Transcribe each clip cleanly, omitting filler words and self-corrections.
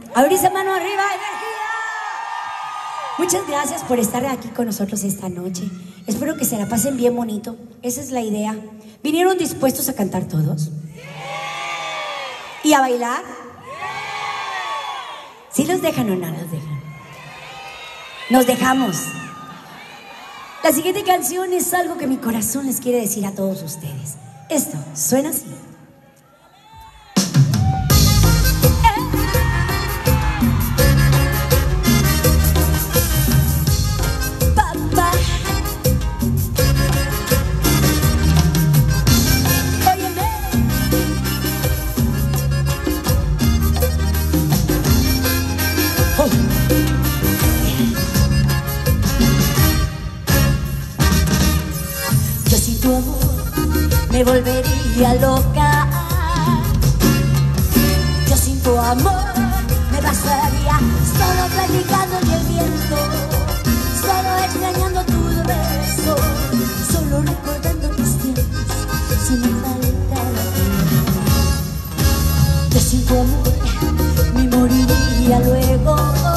Ahorita mano arriba, energía. Muchas gracias por estar aquí con nosotros esta noche. Espero que se la pasen bien bonito. Esa es la idea. ¿Vinieron dispuestos a cantar todos? ¡Sí! ¿Y a bailar? ¡Sí! ¿Sí los dejan o no los dejan? Nos dejamos. La siguiente canción es algo que mi corazón les quiere decir a todos ustedes. Esto suena así. Me volvería loca. Yo sin tu amor me pasaría solo platicando en el viento, solo extrañando tus besos, solo recordando tus tiempos sin faltar. Yo sin tu amor me moriría luego.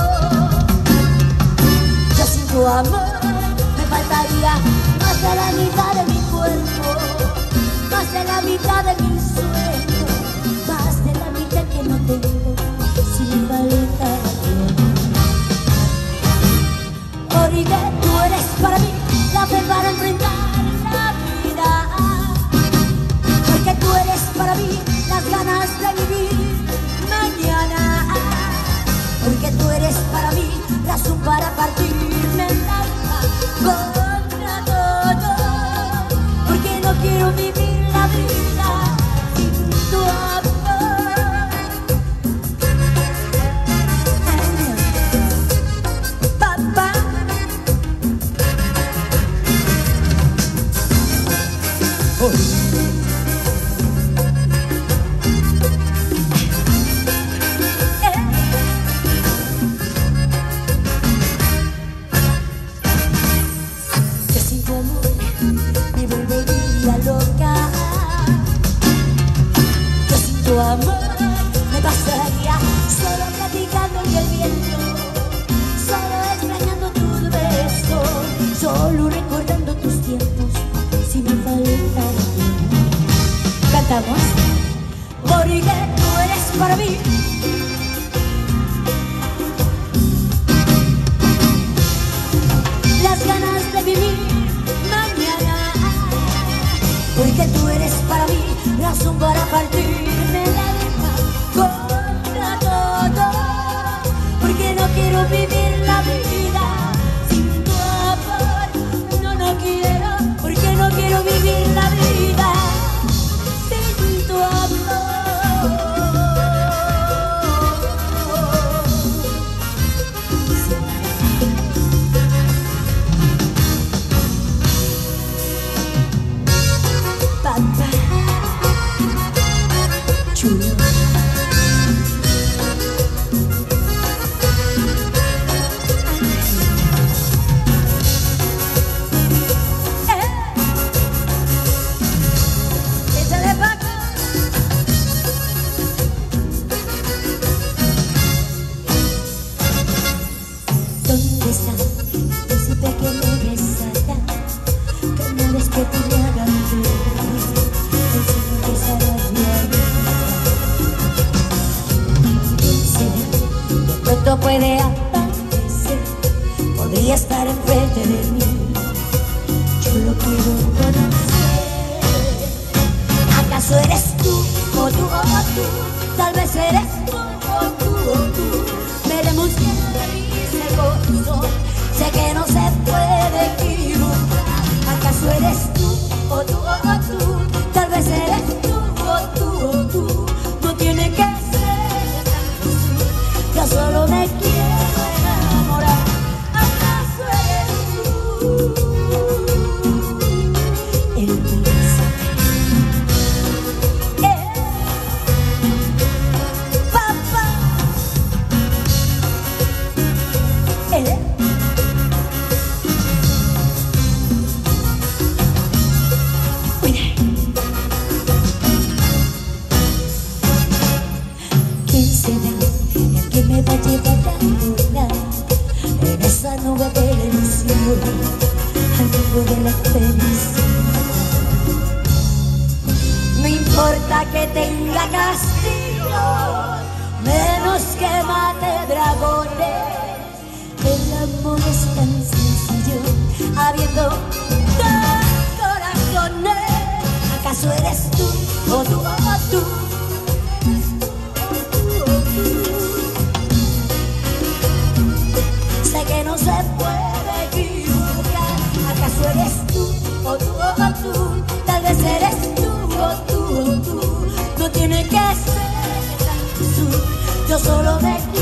Yo sin tu amor me faltaría más de la mitad de mi cuerpo, más de la mitad de mis sueños, más de la mitad que no tengo, sin falta. Porque tú eres para mí la fe para enfrentar la vida, porque tú eres para mí las ganas de vivir mañana, porque tú eres para mí razón para partirme el alma contra todo, porque no quiero vivir la vida sin tu amor. Papá, yo sin tu amor me volvería loca. Yo sin tu amor me pasaría solo platicando en el viento, solo extrañando tus besos, solo recordando tus tiempos sin me faltar. Cantamos. Porque tú eres para mí las ganas de vivir mañana, porque tú eres para mí razón para partirme el alma contra todo, porque no quiero vivir la vida sin tu amor. No, no quiero, porque no quiero vivir la vida sin tu amor. Papá, chulo. Échale, Paco. ¿Dónde está ese pequeño besada? Cada vez que te hagan feliz, el cielo empezará a brillar. De pronto puede aparecer, podría estar enfrente de mí. Yo lo quiero conocer. ¿Acaso eres tú o tú o tú? Tal vez eres tú o tú o tú. Veremos quién dice el corazón. Sé que no se puede equivocar. ¿Acaso eres tú o tú o tú? Tal vez eres tú o tú o tú. No tiene que ser así. Yo solo me quiero enamorar. ¿Acaso eres tú? El príncipe. Papá. me va a llevar a volar en esa nube de ilusión al mundo de la felicidad. No importa que tenga castillos, menos que mate dragones. El amor es tan sencillo, habiendo dos corazones. ¿Acaso eres tú o tú o tú? Sé que no se puede equivocar. ¿Acaso eres tú o tú o tú? Tal vez eres tú o tú o tú. No tiene que ser tan tú. Yo solo me quiero